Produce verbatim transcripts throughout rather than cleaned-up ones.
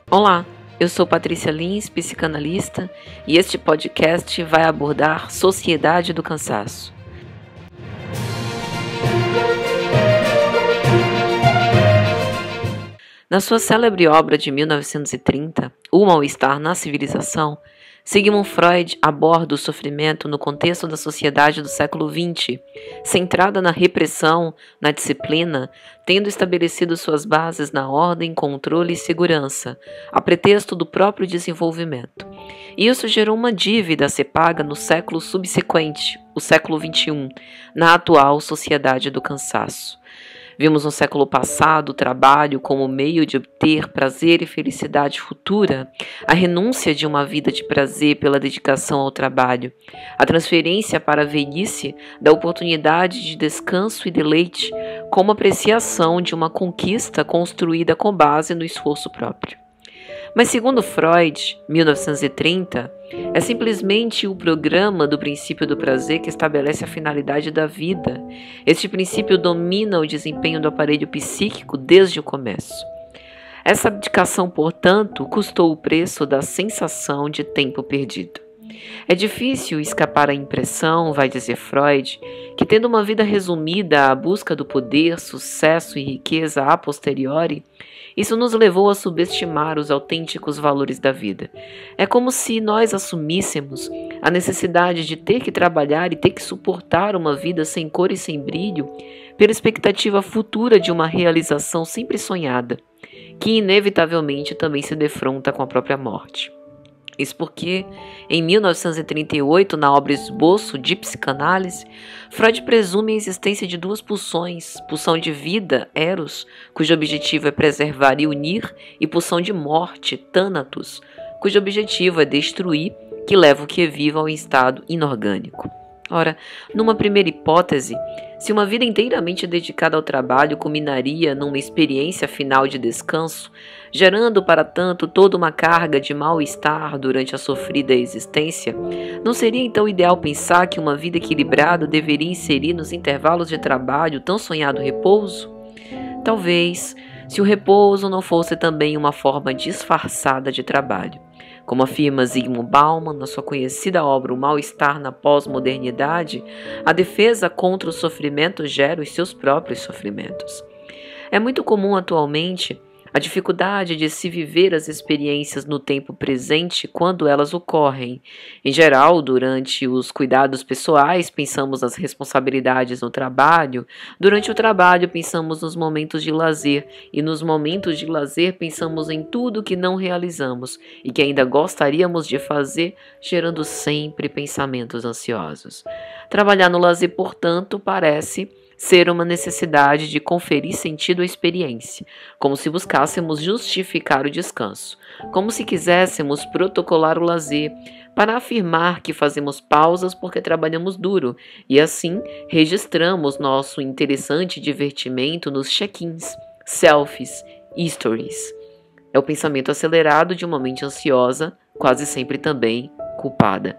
Olá, eu sou Patrícia Lins, psicanalista, e este podcast vai abordar Sociedade do Cansaço. Na sua célebre obra de mil novecentos e trinta, O Mal-Estar na Civilização, Sigmund Freud aborda o sofrimento no contexto da sociedade do século vinte, centrada na repressão, na disciplina, tendo estabelecido suas bases na ordem, controle e segurança, a pretexto do próprio desenvolvimento. E isso gerou uma dívida a ser paga no século subsequente, o século vinte e um, na atual sociedade do cansaço. Vimos no século passado o trabalho como meio de obter prazer e felicidade futura, a renúncia de uma vida de prazer pela dedicação ao trabalho, a transferência para a velhice da oportunidade de descanso e deleite como apreciação de uma conquista construída com base no esforço próprio. Mas segundo Freud, mil novecentos e trinta, é simplesmente o programa do princípio do prazer que estabelece a finalidade da vida. Este princípio domina o desempenho do aparelho psíquico desde o começo. Essa abdicação, portanto, custou o preço da sensação de tempo perdido. É difícil escapar à impressão, vai dizer Freud, que tendo uma vida resumida à busca do poder, sucesso e riqueza a posteriori, isso nos levou a subestimar os autênticos valores da vida. É como se nós assumíssemos a necessidade de ter que trabalhar e ter que suportar uma vida sem cor e sem brilho pela expectativa futura de uma realização sempre sonhada, que inevitavelmente também se defronta com a própria morte. Isso porque, em mil novecentos e trinta e oito, na obra Esboço de Psicanálise, Freud presume a existência de duas pulsões, pulsão de vida, Eros, cujo objetivo é preservar e unir, e pulsão de morte, Thanatos, cujo objetivo é destruir, que leva o que é vivo ao estado inorgânico. Ora, numa primeira hipótese, se uma vida inteiramente dedicada ao trabalho culminaria numa experiência final de descanso, gerando para tanto toda uma carga de mal-estar durante a sofrida existência, não seria então ideal pensar que uma vida equilibrada deveria inserir nos intervalos de trabalho tão sonhado repouso? Talvez, se o repouso não fosse também uma forma disfarçada de trabalho. Como afirma Zygmunt Bauman na sua conhecida obra O Mal-Estar na Pós-Modernidade, a defesa contra o sofrimento gera os seus próprios sofrimentos. É muito comum atualmente a dificuldade de se viver as experiências no tempo presente quando elas ocorrem. Em geral, durante os cuidados pessoais, pensamos nas responsabilidades no trabalho. Durante o trabalho, pensamos nos momentos de lazer. E nos momentos de lazer, pensamos em tudo que não realizamos e que ainda gostaríamos de fazer, gerando sempre pensamentos ansiosos. Trabalhar no lazer, portanto, parece ser uma necessidade de conferir sentido à experiência, como se buscássemos justificar o descanso, como se quiséssemos protocolar o lazer, para afirmar que fazemos pausas porque trabalhamos duro, e assim registramos nosso interessante divertimento nos check-ins, selfies, stories. É o pensamento acelerado de uma mente ansiosa, quase sempre também culpada.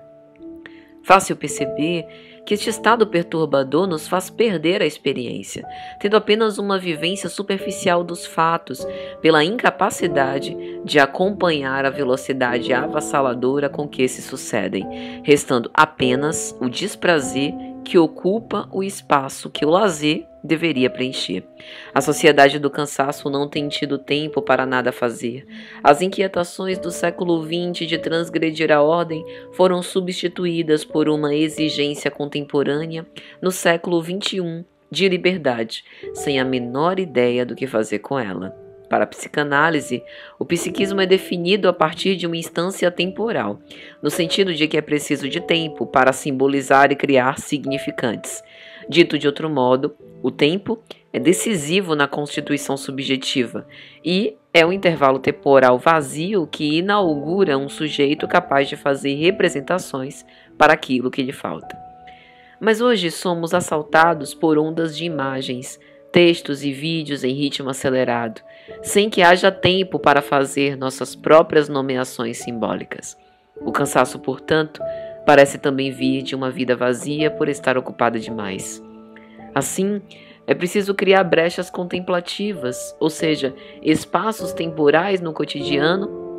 Fácil perceber que este estado perturbador nos faz perder a experiência, tendo apenas uma vivência superficial dos fatos, pela incapacidade de acompanhar a velocidade avassaladora com que se sucedem, restando apenas o desprazer que ocupa o espaço que o lazer deveria preencher. A sociedade do cansaço não tem tido tempo para nada fazer. As inquietações do século vinte de transgredir a ordem foram substituídas por uma exigência contemporânea no século vinte e um de liberdade, sem a menor ideia do que fazer com ela. Para a psicanálise, o psiquismo é definido a partir de uma instância temporal, no sentido de que é preciso de tempo para simbolizar e criar significantes. Dito de outro modo, o tempo é decisivo na constituição subjetiva e é um intervalo temporal vazio que inaugura um sujeito capaz de fazer representações para aquilo que lhe falta. Mas hoje somos assaltados por ondas de imagens, textos e vídeos em ritmo acelerado, sem que haja tempo para fazer nossas próprias nomeações simbólicas. O cansaço, portanto, parece também vir de uma vida vazia por estar ocupada demais. Assim, é preciso criar brechas contemplativas, ou seja, espaços temporais no cotidiano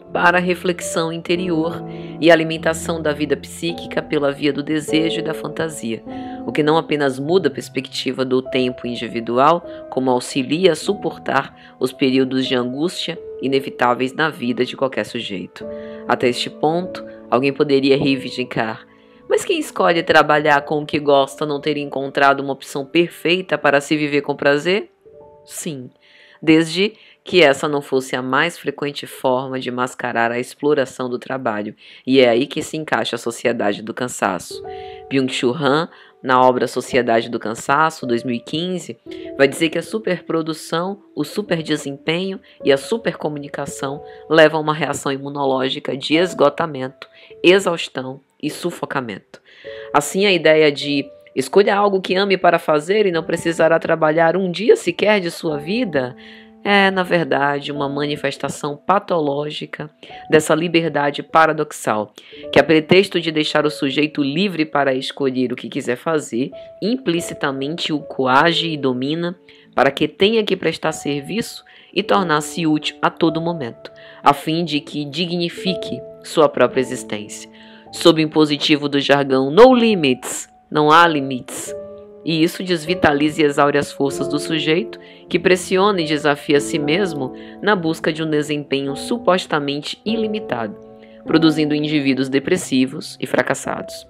para a reflexão interior e a alimentação da vida psíquica pela via do desejo e da fantasia, o que não apenas muda a perspectiva do tempo individual, como auxilia a suportar os períodos de angústia inevitáveis na vida de qualquer sujeito. Até este ponto, alguém poderia reivindicar: mas quem escolhe trabalhar com o que gosta não teria encontrado uma opção perfeita para se viver com prazer? Sim, desde que essa não fosse a mais frequente forma de mascarar a exploração do trabalho, e é aí que se encaixa a Sociedade do Cansaço. Byung-Chul Han, na obra Sociedade do Cansaço, dois mil e quinze, vai dizer que a superprodução, o superdesempenho e a supercomunicação levam a uma reação imunológica de esgotamento, exaustão e sufocamento. Assim, a ideia de escolha algo que ame para fazer e não precisará trabalhar um dia sequer de sua vida é, na verdade, uma manifestação patológica dessa liberdade paradoxal, que a pretexto de deixar o sujeito livre para escolher o que quiser fazer, implicitamente o coage e domina para que tenha que prestar serviço e tornar-se útil a todo momento, a fim de que dignifique sua própria existência. Sob o impositivo do jargão no limits, não há limites, e isso desvitaliza e exaure as forças do sujeito, que pressiona e desafia a si mesmo na busca de um desempenho supostamente ilimitado, produzindo indivíduos depressivos e fracassados.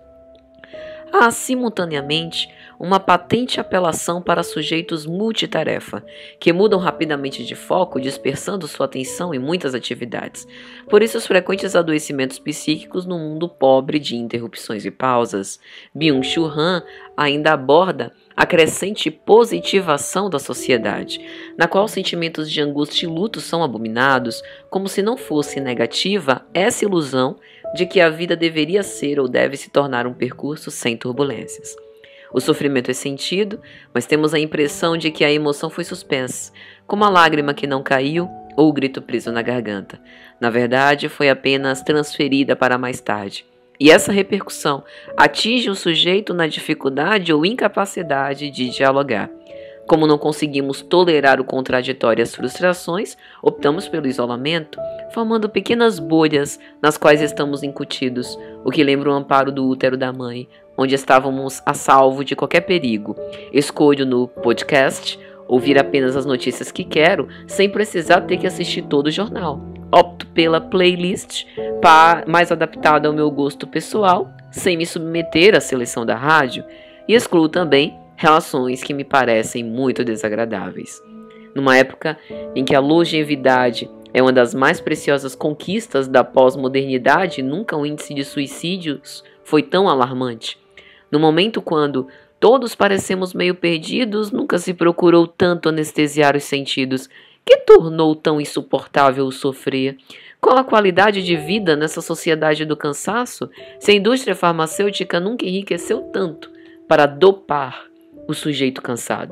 Há, simultaneamente, uma patente apelação para sujeitos multitarefa, que mudam rapidamente de foco, dispersando sua atenção em muitas atividades. Por isso, os frequentes adoecimentos psíquicos no mundo pobre de interrupções e pausas. Byung-Chul Han ainda aborda a crescente positivação da sociedade, na qual sentimentos de angústia e luto são abominados, como se não fosse negativa essa ilusão de que a vida deveria ser ou deve se tornar um percurso sem turbulências. O sofrimento é sentido, mas temos a impressão de que a emoção foi suspensa, como a lágrima que não caiu ou o grito preso na garganta. Na verdade, foi apenas transferida para mais tarde. E essa repercussão atinge o sujeito na dificuldade ou incapacidade de dialogar. Como não conseguimos tolerar o contraditório e as frustrações, optamos pelo isolamento, formando pequenas bolhas nas quais estamos incutidos, o que lembra o amparo do útero da mãe, onde estávamos a salvo de qualquer perigo. Escolho no podcast ouvir apenas as notícias que quero, sem precisar ter que assistir todo o jornal. Opto pela playlist mais adaptada ao meu gosto pessoal, sem me submeter à seleção da rádio, e excluo também relações que me parecem muito desagradáveis. Numa época em que a longevidade é uma das mais preciosas conquistas da pós-modernidade, nunca o índice de suicídios foi tão alarmante. No momento quando todos parecemos meio perdidos, nunca se procurou tanto anestesiar os sentidos. Que tornou tão insuportável o sofrer? Qual a qualidade de vida nessa sociedade do cansaço, se a indústria farmacêutica nunca enriqueceu tanto para dopar o sujeito cansado?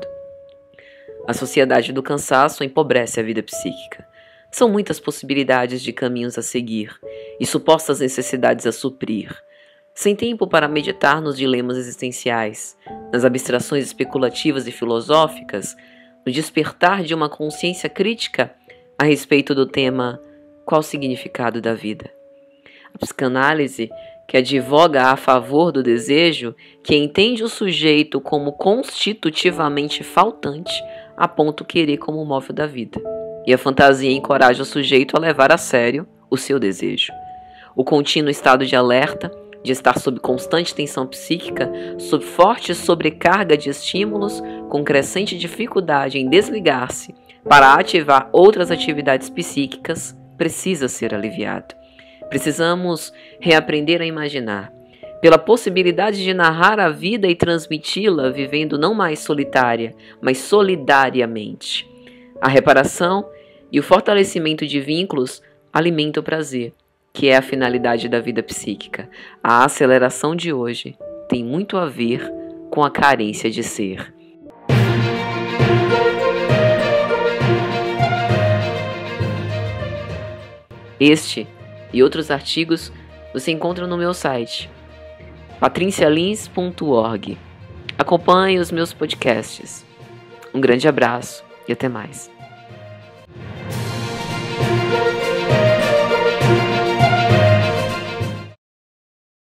A sociedade do cansaço empobrece a vida psíquica. São muitas possibilidades de caminhos a seguir e supostas necessidades a suprir. Sem tempo para meditar nos dilemas existenciais, nas abstrações especulativas e filosóficas, no despertar de uma consciência crítica a respeito do tema qual o significado da vida. A psicanálise, que advoga a favor do desejo, que entende o sujeito como constitutivamente faltante, aponta o querer como o móvel da vida. E a fantasia encoraja o sujeito a levar a sério o seu desejo. O contínuo estado de alerta, de estar sob constante tensão psíquica, sob forte sobrecarga de estímulos, com crescente dificuldade em desligar-se para ativar outras atividades psíquicas, precisa ser aliviado. Precisamos reaprender a imaginar, pela possibilidade de narrar a vida e transmiti-la vivendo não mais solitária, mas solidariamente. A reparação e o fortalecimento de vínculos alimentam o prazer, que é a finalidade da vida psíquica. A aceleração de hoje tem muito a ver com a carência de ser. Este e outros artigos você encontra no meu site, patricia lins ponto org. Acompanhe os meus podcasts. Um grande abraço e até mais.